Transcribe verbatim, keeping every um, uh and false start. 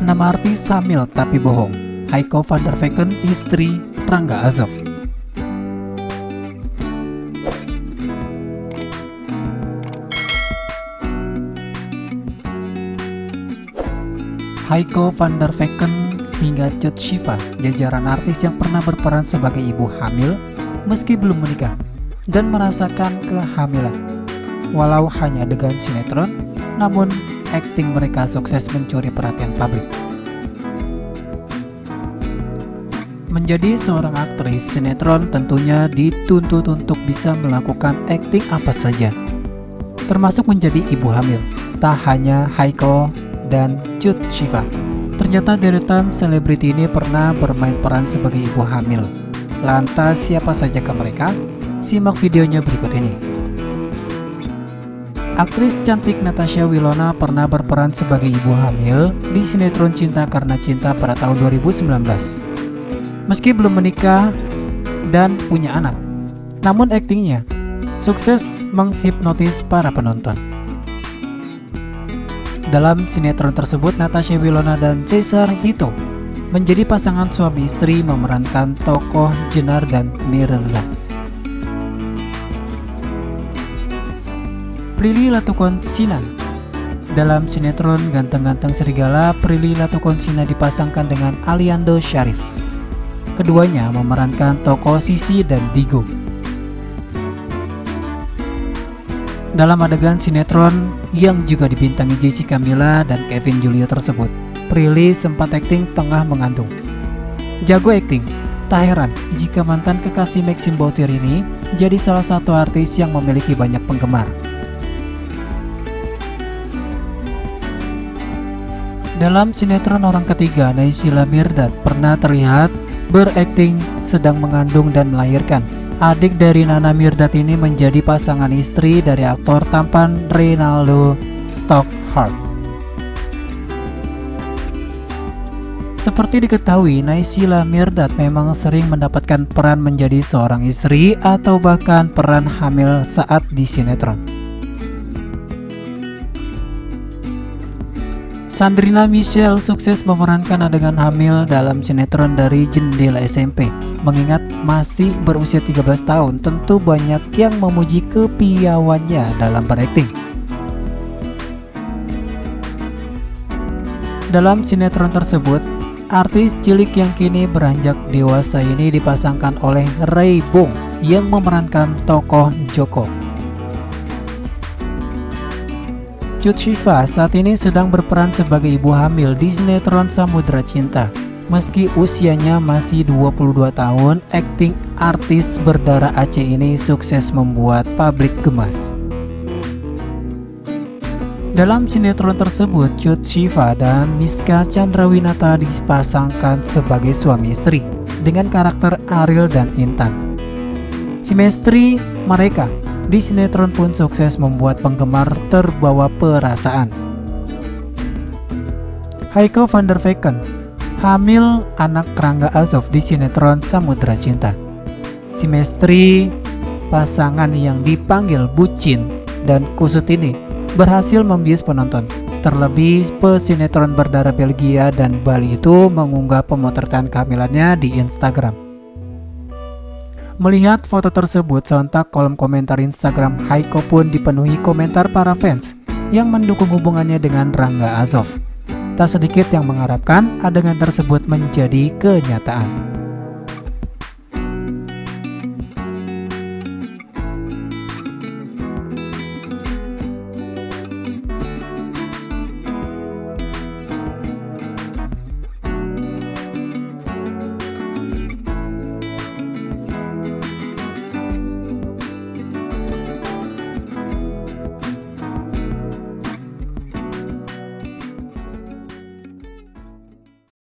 Nama artis hamil tapi bohong. Heiko van der Vecken, istri Rangga Azov. Heiko van der Vecken hingga Cut Shiva, jajaran artis yang pernah berperan sebagai ibu hamil meski belum menikah dan merasakan kehamilan. Walau hanya adegan sinetron, namun akting mereka sukses mencuri perhatian publik. Menjadi seorang aktris sinetron tentunya dituntut untuk bisa melakukan akting apa saja, termasuk menjadi ibu hamil. Tak hanya Heiko dan Cut Shiva, ternyata deretan selebriti ini pernah bermain peran sebagai ibu hamil. Lantas siapa sajakah mereka? Simak videonya berikut ini. Aktris cantik Natasha Wilona pernah berperan sebagai ibu hamil di sinetron Cinta Karena Cinta pada tahun dua ribu sembilan belas. Meski belum menikah dan punya anak, namun aktingnya sukses menghipnotis para penonton. Dalam sinetron tersebut, Natasha Wilona dan Cesar Hito menjadi pasangan suami istri memerankan tokoh Jenar dan Mirza. Prilly Latukonsina. Dalam sinetron Ganteng-Ganteng Serigala, Prilly Latukonsina dipasangkan dengan Aliando Syarif. Keduanya memerankan tokoh Sisi dan Digo. Dalam adegan sinetron yang juga dibintangi Jessica Mila dan Kevin Julio tersebut, Prilly sempat akting tengah mengandung. Jago akting, tak heran jika mantan kekasih Maxim Bautir ini jadi salah satu artis yang memiliki banyak penggemar. Dalam sinetron Orang Ketiga, Naysila Mirdad pernah terlihat berakting sedang mengandung dan melahirkan. Adik dari Nana Mirdad ini menjadi pasangan istri dari aktor tampan Reynaldo Stockhart. Seperti diketahui, Naysila Mirdad memang sering mendapatkan peran menjadi seorang istri atau bahkan peran hamil saat di sinetron. Sandrina Michelle sukses memerankan adegan hamil dalam sinetron Dari Jendela S M P. Mengingat masih berusia tiga belas tahun, tentu banyak yang memuji kepiawaiannya dalam berakting. Dalam sinetron tersebut, artis cilik yang kini beranjak dewasa ini dipasangkan oleh Ray Bong yang memerankan tokoh Joko. Cut Shiva saat ini sedang berperan sebagai ibu hamil di sinetron Samudra Cinta. Meski usianya masih dua puluh dua tahun, akting artis berdarah Aceh ini sukses membuat publik gemas. Dalam sinetron tersebut, Cut Shiva dan Miska Chandrawinata dipasangkan sebagai suami istri dengan karakter Ariel dan Intan. Chemistry mereka di sinetron pun sukses membuat penggemar terbawa perasaan. Heiko van der Vecken hamil anak Rangga Azov di sinetron Samudra Cinta. Chemistry pasangan yang dipanggil bucin dan kusut ini berhasil membius penonton. Terlebih pesinetron berdarah Belgia dan Bali itu mengunggah pemotretan kehamilannya di Instagram. Melihat foto tersebut, sontak kolom komentar Instagram Heiko pun dipenuhi komentar para fans yang mendukung hubungannya dengan Rangga Azov. Tak sedikit yang mengharapkan adegan tersebut menjadi kenyataan.